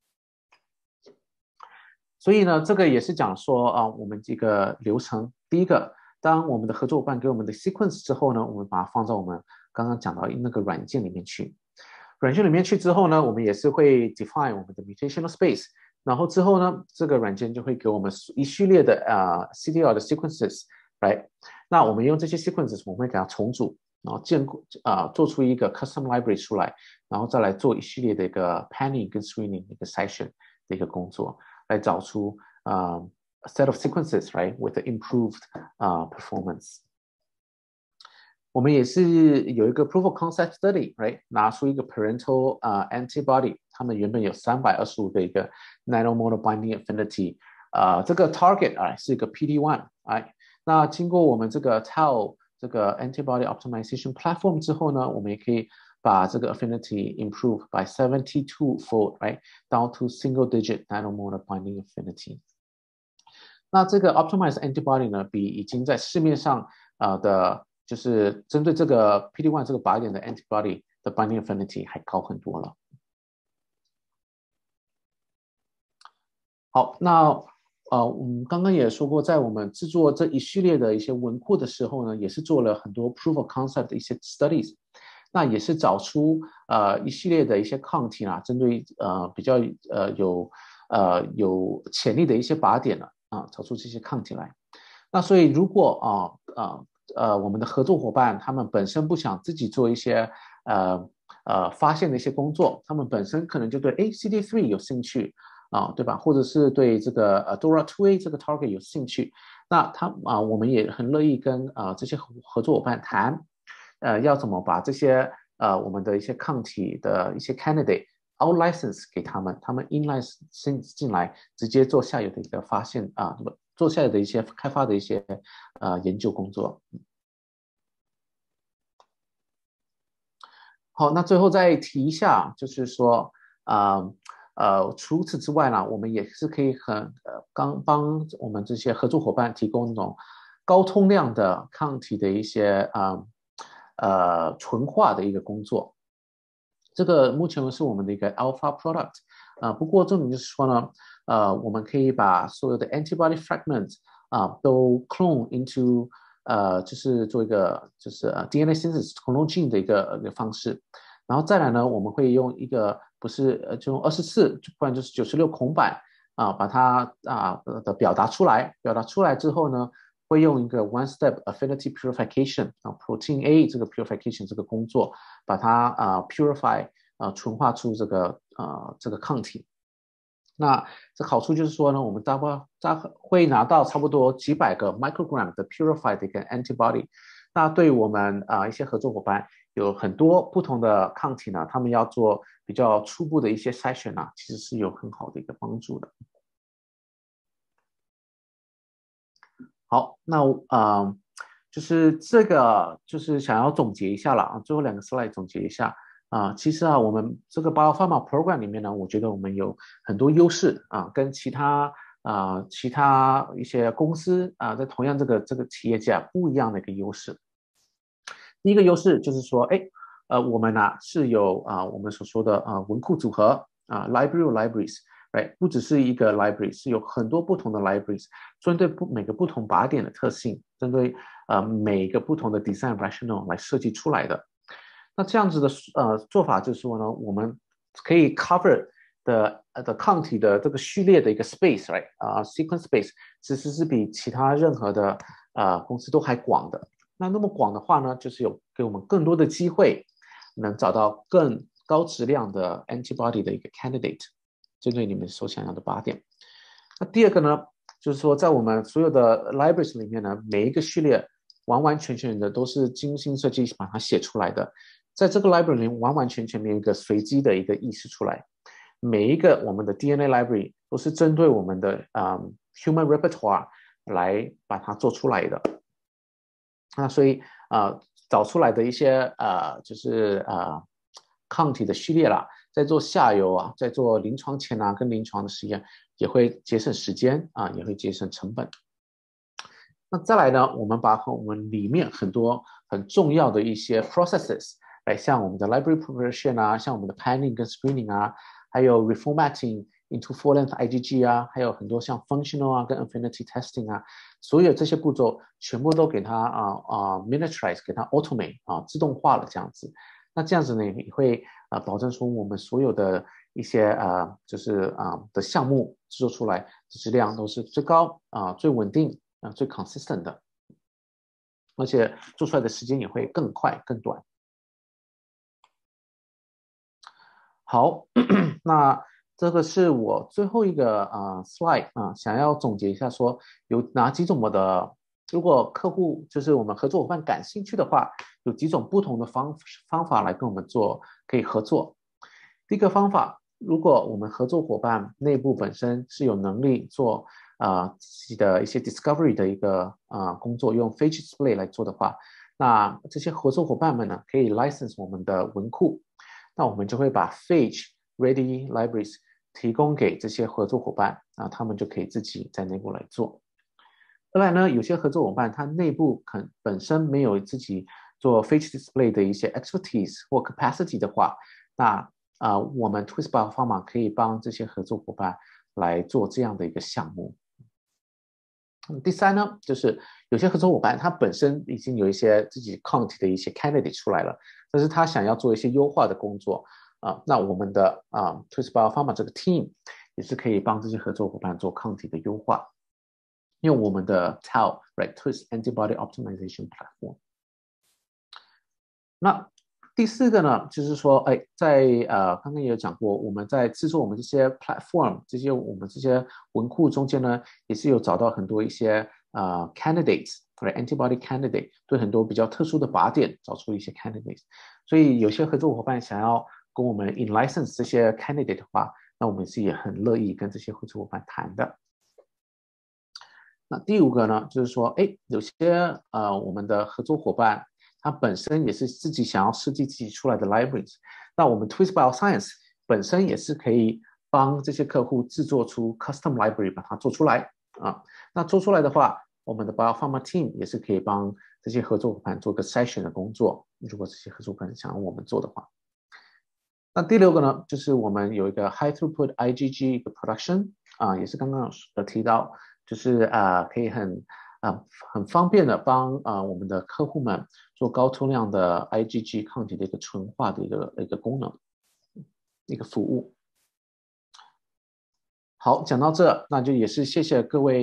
所以呢，这个也是讲说啊、呃，我们这个流程，第一个。当我们的合作伙伴给我们的 sequence 之后呢，我们把它放到我们刚刚讲到那个软件里面去。软件里面去之后呢，我们也是会 define 我们的 mutational space， 然后之后呢，这个软件就会给我们一系列的啊、呃、C D R 的 sequences，right？ 那我们用这些 sequences， 我们会给它重组，然后建啊、呃、做出一个 custom library 出来，然后再来做一系列的一个 panning 跟 screening 的一个筛选的一个工作，来找出啊。呃A set of sequences, right, with the improved uh, performance. 我们也是有一个 proof of concept study, right? 拿出一个 parental uh, antibody， 他们原本有三百二十五个一个 nanomolar binding affinity， 呃，这个 target 啊、uh, 是一个 P D 一， right? 那经过我们这个 tau 这个 antibody optimization platform 之后呢，我们也可以把这个 affinity improve by seventy-two fold, right, down to single digit nanomolar binding affinity。那这个 optimized antibody 呢，比已经在市面上呃的，就是针对这个 P D 一 这个靶点的 antibody 的 binding affinity 还高很多了。好，那呃，我们刚刚也说过，在我们制作这一系列的一些文库的时候呢，也是做了很多 proof of concept 的一些 studies， 那也是找出呃一系列的一些抗体啊，针对呃比较呃有呃有潜力的一些靶点呢。啊，找出这些抗体来。那所以如果啊啊 呃, 呃我们的合作伙伴他们本身不想自己做一些呃呃发现的一些工作，他们本身可能就对 A C D 三 有兴趣啊，对吧？或者是对这个呃 D O R A 二 A 这个 target 有兴趣，那他啊我们也很乐意跟啊这些合作伙伴谈，呃要怎么把这些呃我们的一些抗体的一些 candidate out license 给他们，他们 in license 进来，直接做下游的一个发现啊，做下游的一些开发的一些呃研究工作。好，那最后再提一下，就是说啊 呃, 呃除此之外呢，我们也是可以很呃刚帮我们这些合作伙伴提供那种高通量的抗体的一些啊 呃, 呃纯化的一个工作。这个目前是我们的一个 alpha product， 啊、呃，不过重点就是说呢，呃，我们可以把所有的 antibody fragments 啊、呃、都 clone into， 呃，就是做一个就是呃 D N A synthesis clone gene 的一个一个方式，然后再来呢，我们会用一个不是呃就用二十四，不然就是九十六孔板啊、呃，把它啊、呃、的表达出来，表达出来之后呢。 会用一个 one-step affinity purification 啊 protein A 这个 purification 这个工作，把它啊、呃、purify 啊、呃、纯化出这个呃这个抗体。那这好处就是说呢，我们大概大会拿到差不多几百个 microgram 的 purified 的一个 antibody。那对于我们啊、呃、一些合作伙伴有很多不同的抗体呢，他们要做比较初步的一些筛选啊，其实是有很好的一个帮助的。好，那啊、呃、就是这个就是想要总结一下了啊，最后两个 slide 总结一下。啊，其实啊，我们这个 Biopharma Program 里面呢，我觉得我们有很多优势啊，跟其他啊其他一些公司啊，在同样这个这个企业界啊不一样的一个优势。第一个优势就是说，哎，呃，我们呢、啊、是有啊我们所说的啊文库组合啊 library libraries，right， 不只是一个 library， 是有很多不同的 libraries， 针对不每个不同靶点的特性，针对呃每个不同的 design rationale 来设计出来的。那这样子的呃做法就是说呢，我们可以 cover 的的抗体的这个序列的一个 space，right 啊、uh, sequence space 其实是比其他任何的呃公司都还广的。那那么广的话呢，就是有给我们更多的机会，能找到更高质量的 antibody 的一个 candidate， 针对你们所想要的靶点。那第二个呢，就是说在我们所有的 libraries 里面呢，每一个序列完完全全的都是精心设计把它写出来的。在这个 library 里完完全全没有一个随机的一个意识出来，每一个我们的 D N A library 都是针对我们的、um, human repertoire 来把它做出来的。那所以呃找出来的一些呃就是呃抗体的序列啦，在做下游啊，在做临床前啊跟临床的实验，也会节省时间啊，也会节省成本。那再来呢，我们把我们里面很多很重要的一些 processes。来像我们的 library preparation 啊，像我们的 panning 跟 screening 啊，还有 reformatting into full-length I G G 啊，还有很多像 functional 啊跟 affinity testing 啊，所有这些步骤全部都给它啊啊 miniaturize， 给它 automate 啊自动化了这样子。那这样子呢，也会啊保证说我们所有的一些啊就是啊的项目制作出来的质量都是最高啊最稳定啊最 consistent 的，而且做出来的时间也会更快更短。好，那这个是我最后一个呃 slide 啊、呃，想要总结一下说有哪几种我的，如果客户就是我们合作伙伴感兴趣的话，有几种不同的方方法来跟我们做可以合作。第一个方法，如果我们合作伙伴内部本身是有能力做啊、呃、自己的一些 discovery 的一个啊、呃、工作，用 phage display 来做的话，那这些合作伙伴们呢可以 license 我们的文库。那我们就会把 phage ready libraries 提供给这些合作伙伴，啊，他们就可以自己在内部来做。当然呢，有些合作伙伴他内部可本身没有自己做 phage display 的一些 expertise 或 capacity 的话，那啊、呃，我们 Twist Biopharma 可以帮这些合作伙伴来做这样的一个项目。第三呢，就是有些合作伙伴他本身已经有一些自己抗体的一些 candidate 出来了，但是他想要做一些优化的工作啊、呃，那我们的啊、呃、Twist Biopharma 这个 team 也是可以帮这些合作伙伴做抗体的优化，用我们的 T A O right Twist Antibody Optimization Platform。那第四个呢，就是说，哎，在呃刚刚也有讲过，我们在制作我们这些 platform 这些我们这些文库中间呢，也是有找到很多一些呃 candidates， 或者 antibody candidate， 对很多比较特殊的靶点找出一些 candidates。所以有些合作伙伴想要跟我们 in license 这些 candidate 的话，那我们是也很乐意跟这些合作伙伴谈的。那第五个呢，就是说，哎，有些呃我们的合作伙伴。它本身也是自己想要设计自己出来的 libraries， 那我们 Twist Bioscience 本身也是可以帮这些客户制作出 custom library， 把它做出来啊。那做出来的话，我们的 Biopharma team 也是可以帮这些合作伙伴做个筛选的工作，如果这些合作伙伴想要我们做的话。那第六个呢，就是我们有一个 high throughput I G G 一个 production 啊，也是刚刚有提到，就是啊可以很啊很方便的帮啊我们的客户们做高通量的 I G G 抗体的一个纯化的一个一个功能，一个服务。好，讲到这，那就也是谢谢各位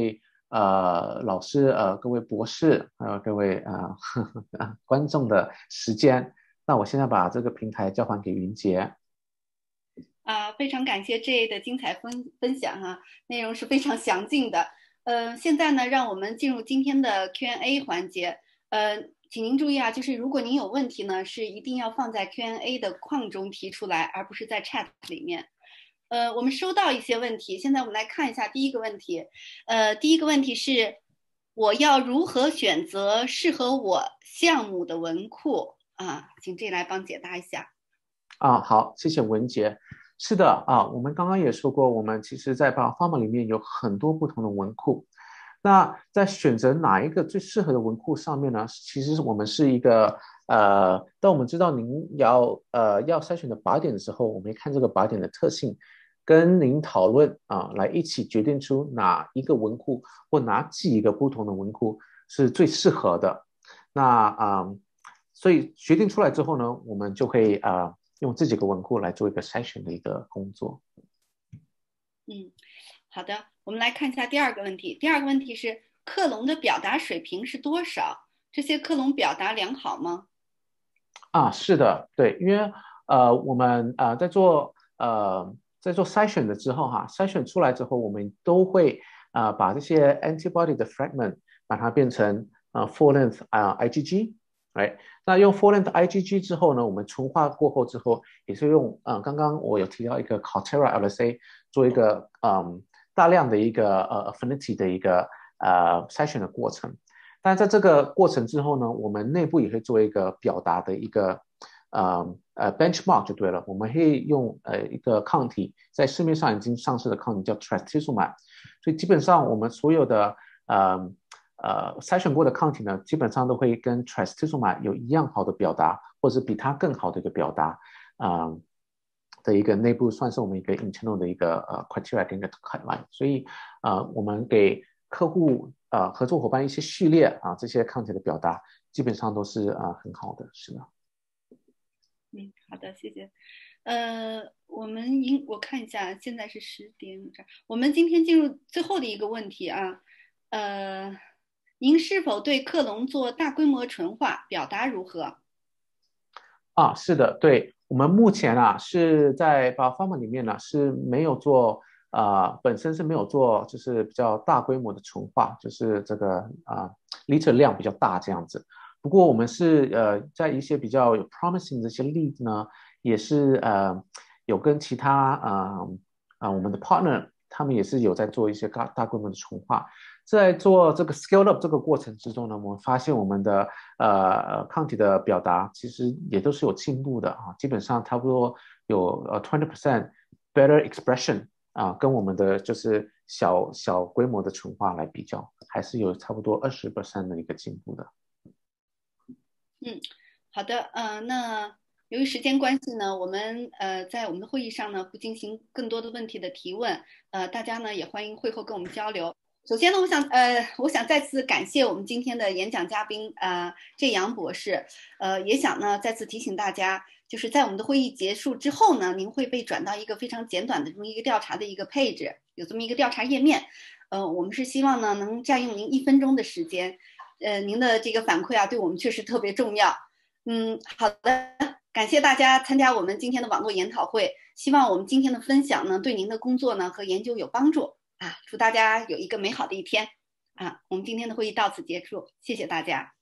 呃老师呃各位博士还有各位呃观众的时间。那我现在把这个平台交还给云杰。 啊，非常感谢 J 的精彩分分享哈、啊，内容是非常详尽的。呃，现在呢，让我们进入今天的 Q and A 环节。呃，请您注意啊，就是如果您有问题呢，是一定要放在 Q and A 的框中提出来，而不是在 Chat 里面。呃，我们收到一些问题，现在我们来看一下第一个问题。呃，第一个问题是，我要如何选择适合我项目的文库啊？请 J 来帮解答一下。 啊，好，谢谢文杰。是的啊，我们刚刚也说过，我们其实在 Biopharma 里面有很多不同的文库。那在选择哪一个最适合的文库上面呢？其实我们是一个呃，当我们知道您要呃要筛选的靶点的时候，我们看这个靶点的特性，跟您讨论啊，来一起决定出哪一个文库或哪几个不同的文库是最适合的。那啊、呃，所以决定出来之后呢，我们就会啊。呃用这几个文库来做一个筛选的一个工作。 嗯，好的，我们来看一下第二个问题。第二个问题是克隆的表达水平是多少？这些克隆表达良好吗？ 啊，是的，对，因为呃，我们呃在做呃在做筛选的之后哈，筛选出来之后，我们都会呃把这些 antibody 的 fragment 把它变成呃 full length 啊、呃、IgG。哎，那用 full length IgG 之后呢，我们纯化过后之后，也是用呃刚刚我有提到一个 Caltera L S A 做一个嗯大量的一个呃 affinity 的一个呃筛选的过程。但在这个过程之后呢，我们内部也会做一个表达的一个呃呃 benchmark 就对了。我们会用呃一个抗体，在市面上已经上市的抗体叫 trastuzumab，所以基本上我们所有的呃呃筛选过的抗体呢，基本上都会跟 trastuzumab 有一样好的表达，或者比它更好的一个表达啊。呃的一个内部算是我们一个 internal 的一个呃 criteria 跟一个 guideline，所以呃我们给客户呃合作伙伴一些序列啊，这些抗体的表达基本上都是啊、呃、很好的，是的。 嗯，好的，谢谢。呃，我们应我看一下，现在是十点，我们今天进入最后的一个问题啊。呃，您是否对克隆做大规模纯化，表达如何？ 啊，是的，对，我们目前啊是在 Biopharma 里面呢是没有做啊、呃本身是没有做就是比较大规模的纯化，就是这个啊、呃、liter 量比较大这样子。不过我们是呃在一些比较有 promising 的一些例子呢，也是呃有跟其他啊啊、呃呃、我们的 partner 他们也是有在做一些大大规模的纯化。在做这个 scale up 这个过程之中呢，我们发现我们的呃抗体的表达其实也都是有进步的啊，基本上差不多有呃 twenty percent better expression 啊，跟我们的就是小小规模的纯化来比较，还是有差不多二十 percent 的一个进步的。 嗯，好的，呃，那由于时间关系呢，我们呃在我们的会议上呢不进行更多的问题的提问，呃，大家呢也欢迎会后跟我们交流。首先呢，我想呃，我想再次感谢我们今天的演讲嘉宾呃郑阳博士，呃，也想呢再次提醒大家，就是在我们的会议结束之后呢，您会被转到一个非常简短的这么一个调查的一个配置，有这么一个调查页面，呃，我们是希望呢能占用您一分钟的时间。呃，您的这个反馈啊，对我们确实特别重要。嗯，好的，感谢大家参加我们今天的网络研讨会，希望我们今天的分享呢，对您的工作呢和研究有帮助啊！祝大家有一个美好的一天啊！我们今天的会议到此结束，谢谢大家。